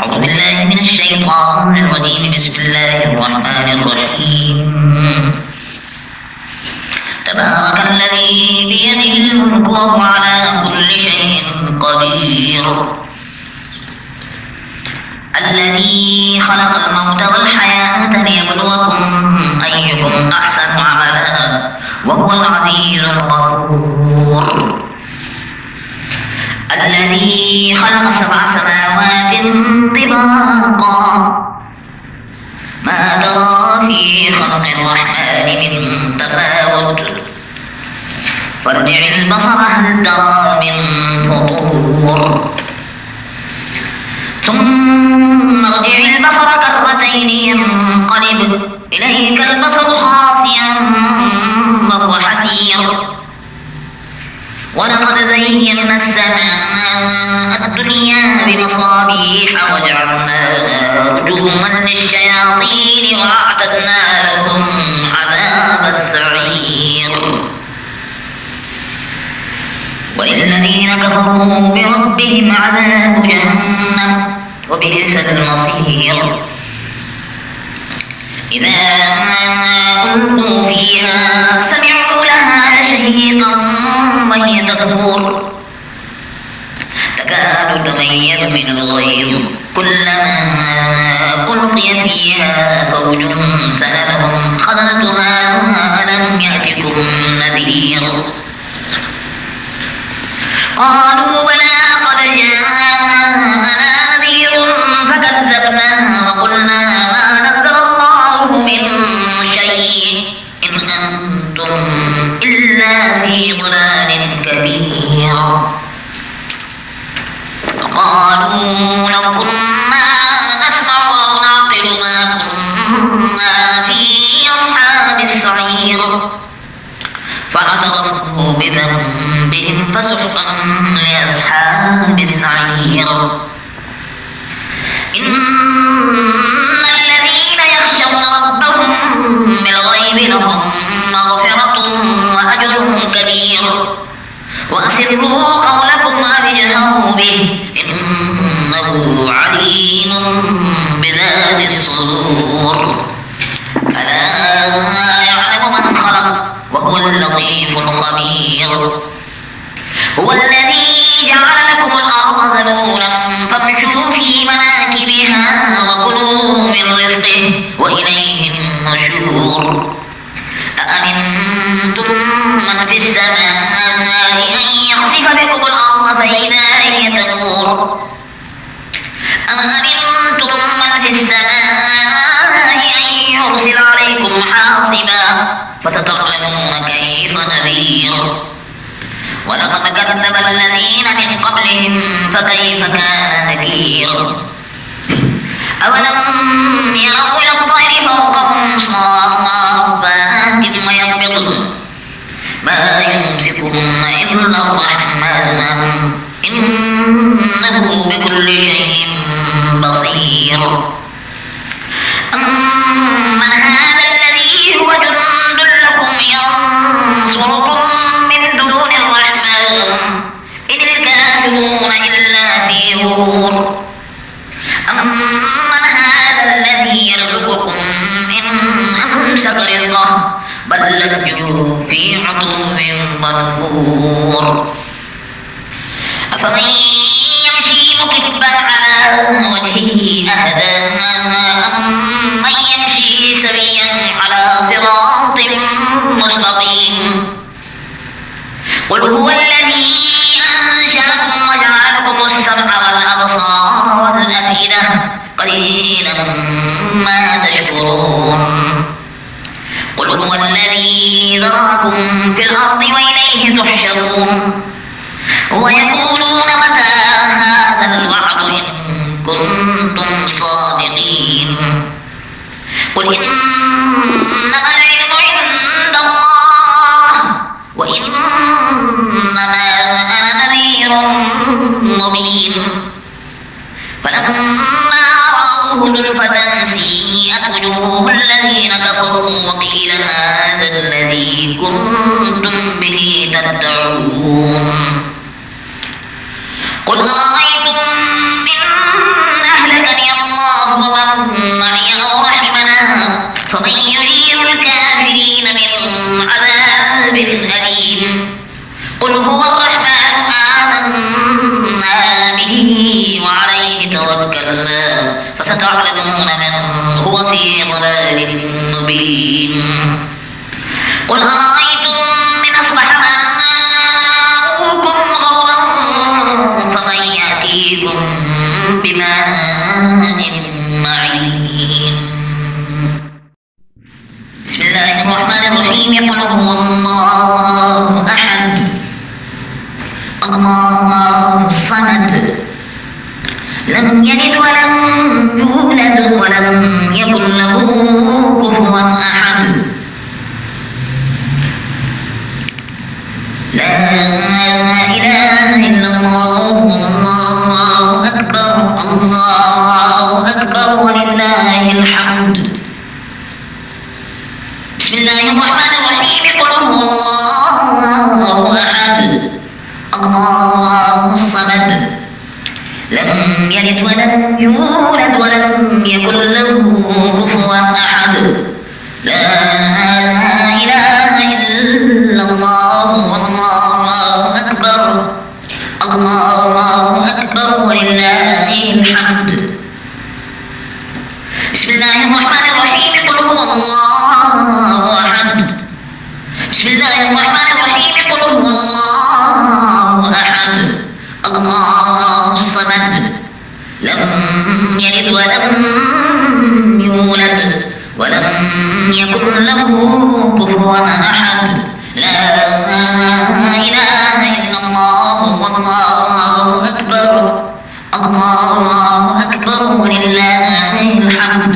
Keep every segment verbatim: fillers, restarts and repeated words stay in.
أعوذ بالله من الشيطان الرجيم. بسم الله الرحمن الرحيم. تبارك الذي بيده الملك وهو على كل شيء قدير. الذي خلق الموت والحياة ليبلوكم أيكم أحسن عملا وهو العزيز الغفور. الذي خلق سبع سماوات طباقا ما ترى في خلق الرحمن من تفاوت فارجع البصر هل ترى من فطور ثم ارجع البصر كرتين ينقلب إليك البصر خاسئا وهو حسير. ولقد زينا السماء الدنيا بمصابيح وجعلناها رجوما للشياطين وأعتدنا لهم عذاب السعير. وللذين كفروا بربهم عذاب جهنم وبئس المصير. إذا ألقوا فيها سمعوا لها شهيقا وهي تفور تكاد تميز من الغيظ كلما ألقي فيها فوج سألهم خزنتها ألم يأتكم نذير قالوا بلى قد جاءنا نذير فكذبنا وقلنا ما نزل الله من شيء إن أنتم إلا في ضلال كبير. قالوا لو كنا نسمع أو نعقل ما كنا في أصحاب السعير فاعترفوا بذنبهم فسحقا لأصحاب السعير. إن الذين يخشون ربهم بالغيب لهم مغفرة وأجر كبير. وأسروا قولكم أو اجهروا به إنه عليم بذات الصدور. ألا يعلم من خلق وهو اللطيف الخبير. هو الذي جعل لكم الأرض ذلولا فامشوا في مناكبها وكلوا من رزقه وإليه النشور. أأمنتم من في السماء أن يخسف بكم الأرض فإذا هي تمور أم أمنتم من في السماء أن يرسل عليكم حاصبا فستعلمون كيف نذير. ولقد كذب الذين من قبلهم فكيف كان نكير. أولم يروا إلى الطير فوقهم صافات ويقبضن ما يمسكهن إلا الرحمن إنه بكل شيء بصير. أمن هذا الذي هو جند لكم ينصركم من دون الرحمن إن الكافرون إلا في غرور. أمن هذا الذي يرزقكم إن أمسك رزقه بل لجوا في عتو منفور. أفمن يمشي مكبا على وجهه أهدى أمن يمشي سويا على صراط مستقيم. قل هو الذي أنشأكم وجعل لكم السمع والأبصار والأفئدة قليلا ما تشكرون. قل هو الذي ذرأكم في الأرض وإليه تحشرون. ويقولون متى هذا الوعد إن كنتم صادقين. قل إنما العلم عند الله وإنما أنا نذير مبين. فلما رأوه زلفة سيئت وجوه الذين كفروا وقيل هذا الذي كنتم به تدعون. قل رأيتم إن أهلكني تعلمون من هو في ضلال مبين قل أرأيتم إن أصبح ماؤكم غورا فمن يأتيكم بماء معين بسم الله الرحمن الرحيم قل هو الله أحد الله الصمد لم يلد ولم يولد ولم يكن له كفوا أحد لا إله إلا الله الله أكبر الله أكبر ولله الحمد بسم الله الرحمن الرحيم قل هو الله أحد الله الصمد لم يلد ولم يولد ولم يكن له كفوا أحد لا إله إلا الله والله أكبر الله أكبر ولله الحمد بسم الله الرحمن الرحيم قل هو الله أحد بسم الله الرحمن الرحيم قل هو الله أحد الله الصمد لم يلد ولم يولد ولم يكن له كفوا أحد لا إله إلا الله والله أكبر الله أكبر ولله الحمد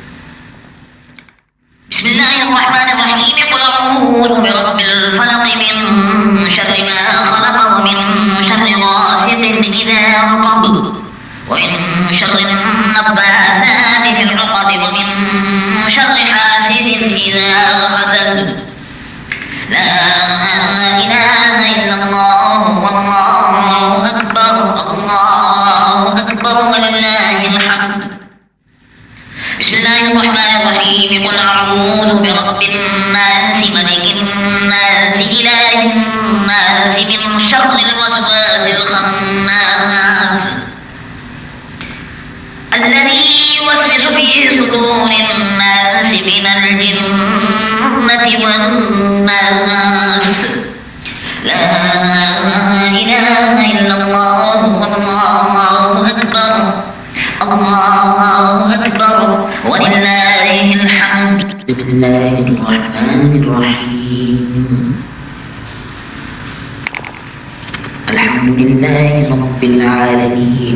بسم الله الرحمن الرحيم قل أعوذ برب الفلق من شر ما خلق ومن شر غاسق إذا وقب ومن شر النفاثات في العقد ومن شر حاسد إذا حسد لا إله إلا الله والله أكبر الله أكبر ولله الحمد بسم الله الرحمن الرحيم قل أعوذ برب الناس ملك الناس إله الناس من شر الوسواس الخناس الذي يوسوس في صدور الناس من الجنة والناس لا إله إلا الله والله أكبر الله أكبر ولله الحمد بسم الله الرحمن الرحيم الحمد لله رب العالمين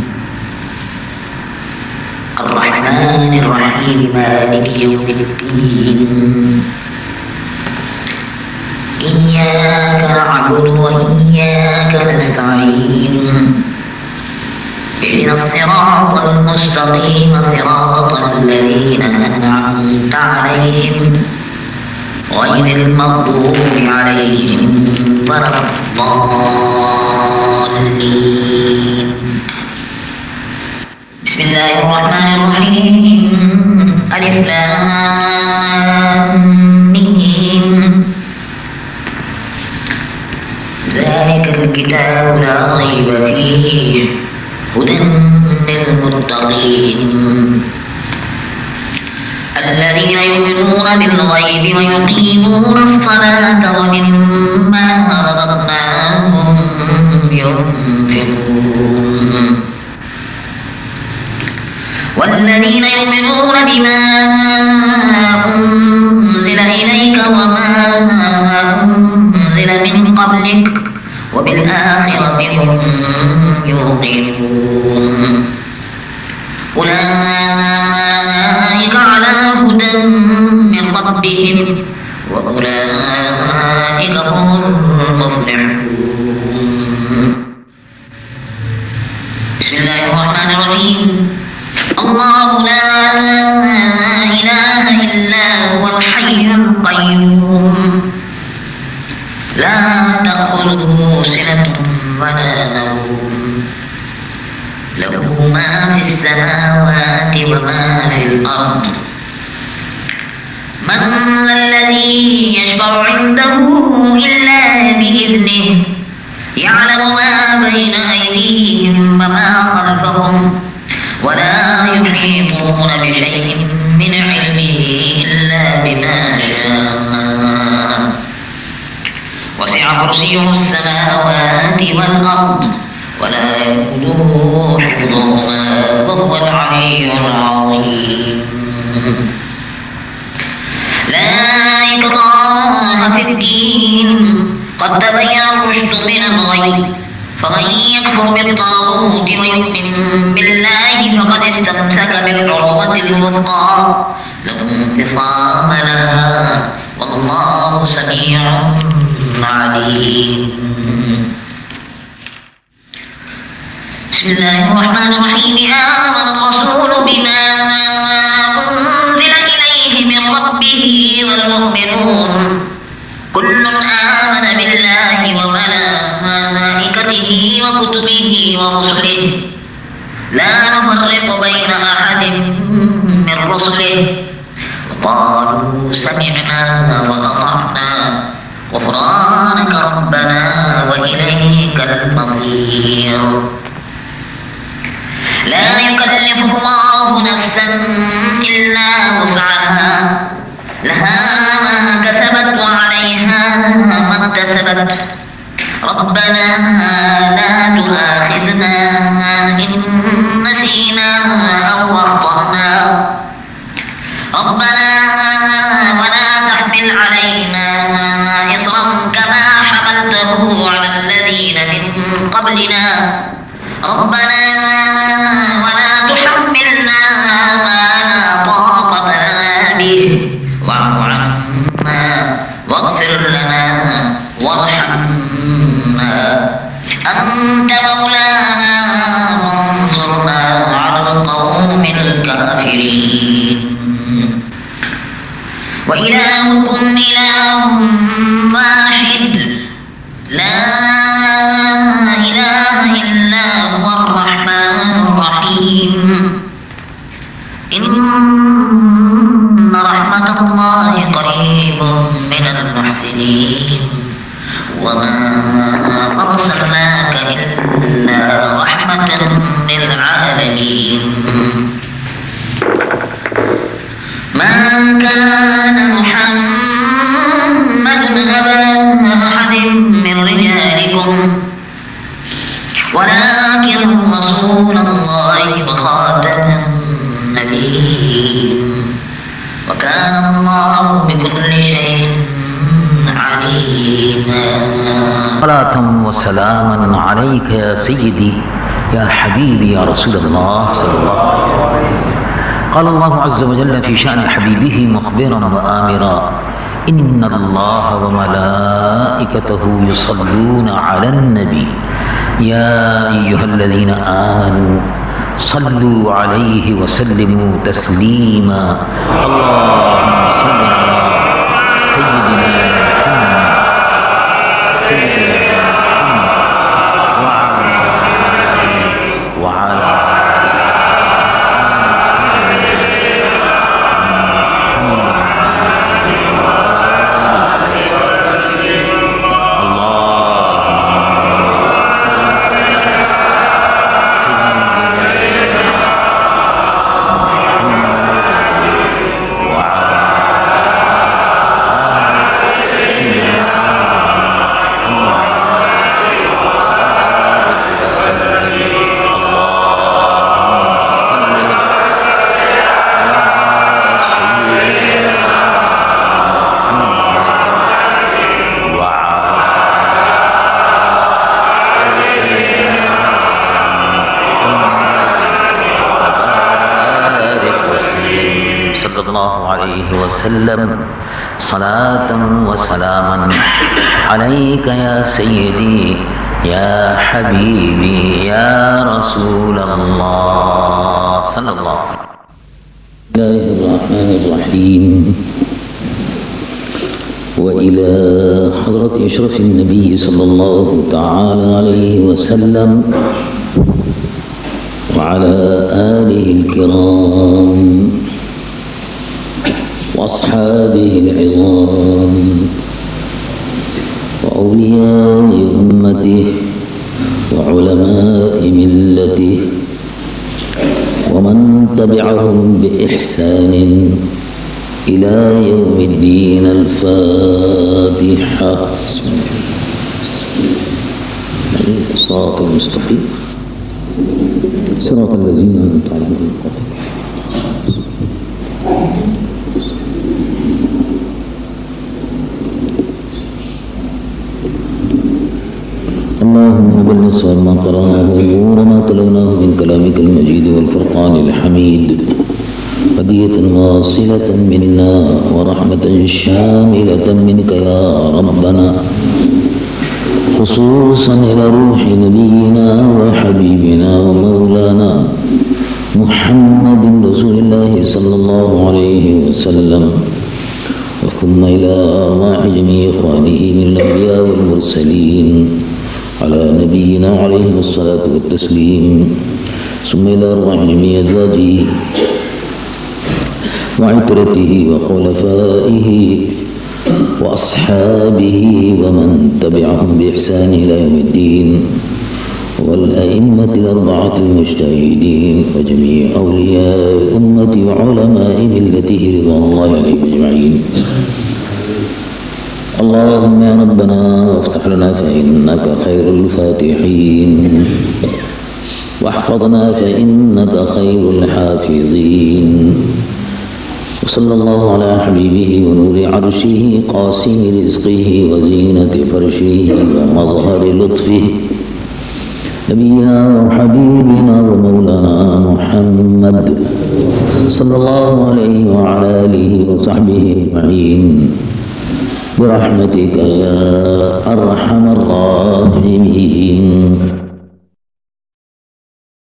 الرحمن الرحيم مالك يوم الدين إياك نعبد وإياك نستعين اهدنا الصراط المستقيم صراط الذين أنعمت عليهم غير المغضوب عليهم ولا الضالين بسم الله الرحمن الرحيم ألف لام ميم ذلك الكتاب لا ريب فيه هدى للمتقين الذين يؤمنون بالغيب ويقيمون الصلاة ومما رزقناهم ينفقون والذين يؤمنون بما أنزل إليك وما أنزل من قبلك وبالآخرة هم يوقنون أولئك على هدى من ربهم وأولئك هم المفلحون بسم الله الرحمن الرحيم الله لا إله إلا هو الحي القيوم لا تأخذه سنة ولا نوم له ما في السماوات وما في الأرض من ذا الذي يشفع عنده إلا بإذنه يعلم ما بين أيديهم وما خلفهم ولا يحيطون كرسيه السماوات والأرض ولا يؤوده حفظهما وهو العلي العظيم. لا إكراه في الدين قد تبين الرشد من الغي فمن يكفر بالطاغوت ويؤمن بالله فقد استمسك بالعروة الوثقى لا انفصام لها والله سميع عليم. بسم الله الرحمن الرحيم. آمن الرسول بما أنزل إليه من ربه والمؤمنون كل آمن بالله وملائكته وكتبه ورسله لا نفرق بين أحد من رسله وقالوا سمعنا وأطعنا غفرانك ربنا وإليك المصير. لا يكلف الله نفسا إلا وسعها لها ما كسبت وعليها ما اكتسبت ربنا لا تؤاخذنا إن نسينا أو أخطأنا ربنا ولا تحمل علينا إصرا كما حملته على الذين من قبلنا ربنا ولا تحملنا ما لا طاقة لنا به واعف عنا واغفر لنا وارحمنا أنت مولانا فانصرنا على القوم الكافرين. وإلهكم إله واحد لا إله إلا هو الرحمن الرحيم. إن رحمة الله قريب من المحسنين وما أرسلناك إلا رحمة للعالمين. ما كان محمد أبا أحد من رجالكم ولكن رسول الله وخاتم النبيين وكان الله بكل شيء عليما. صلاة وسلاما عليك يا سيدي يا حبيبي يا رسول الله صلى الله عليه وسلم. قال الله عز وجل في شأن حبيبه مخبرا وآمرا إن الله وملائكته يصلون على النبي يا أيها الذين آمنوا صلوا عليه وسلموا تسليما. اللهم صل على سيدنا محمد سيدنا محمد وعلى وسلم صلاة وسلاما عليك يا سيدي يا حبيبي يا رسول الله صلى الله عليه وسلم. بسم الله الرحمن الرحيم. وإلى حضرة أشرف النبي صلى الله تعالى عليه وسلم وعلى آله الكرام وأصحابه العظام وأولياء أمته وعلماء ملته ومن تبعهم بإحسان إلى يوم الدين. الفاتحة. بسم الله. الصراط المستقيم صراط الذين أنعمت عليهم. اللهم بلغ صواب ما قرأناه ونور ما تلوناه من كلامك المجيد والفرقان الحميد، هدية واصلة منا ورحمة شاملة منك يا ربنا، خصوصا إلى روح نبينا وحبيبنا ومولانا محمد رسول الله صلى الله عليه وسلم، وثم إلى أرواح جميع إخوانه من الأنبياء والمرسلين على نبينا عليه الصلاة والتسليم، ثم إلى أرواح جميع أزواجه وعترته وخلفائه وأصحابه ومن تبعهم بإحسان إلى يوم الدين، والأئمة الأربعة المجتهدين وجميع أولياء أمتي وعلماء ملته رضوان الله عليهم أجمعين. اللهم يا ربنا وافتح لنا فإنك خير الفاتحين، واحفظنا فإنك خير الحافظين، وصلى الله على حبيبه ونور عرشه قاسم رزقه وزينة فرشه ومظهر لطفه نبينا وحبيبنا ومولانا محمد صلى الله عليه وعلى آله وصحبه أجمعين برحمتك يا أرحم الراحمين.